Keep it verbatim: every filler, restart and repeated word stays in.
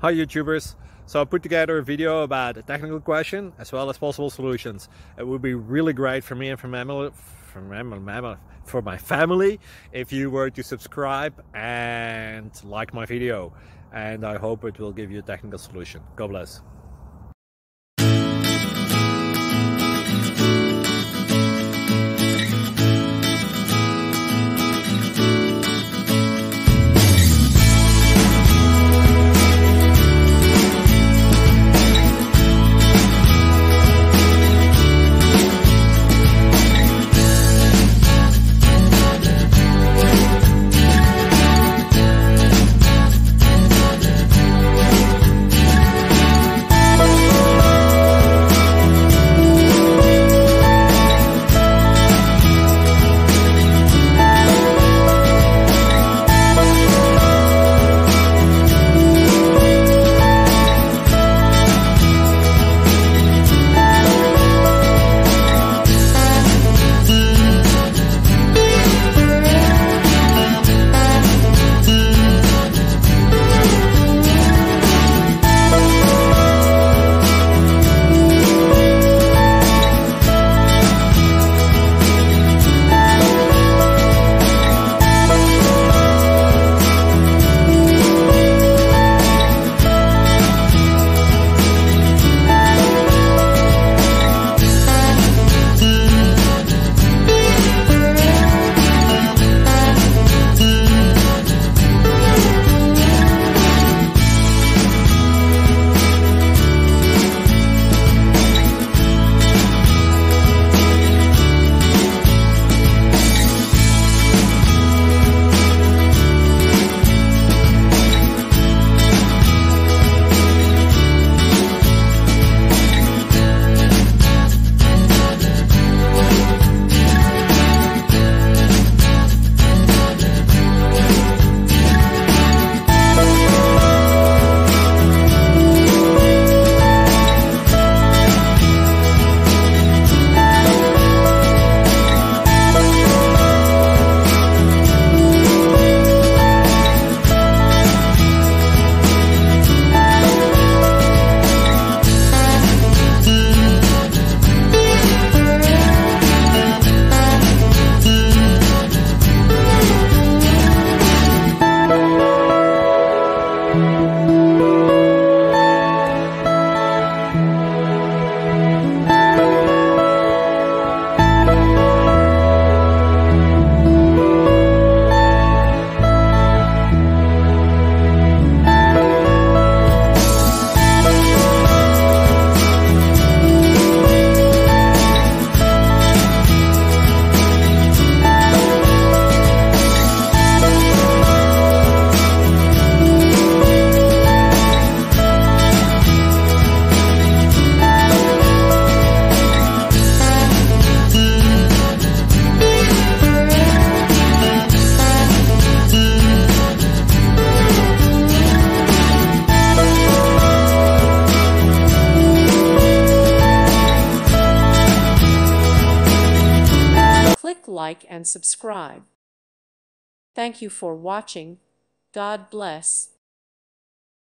Hi YouTubers, so I put together a video about a technical question as well as possible solutions. It would be really great for me and for, mammal, for, mammal, mammal, for my family if you were to subscribe and like my video, and I hope it will give you a technical solution. God bless. Click like and subscribe. Thank you for watching. God bless.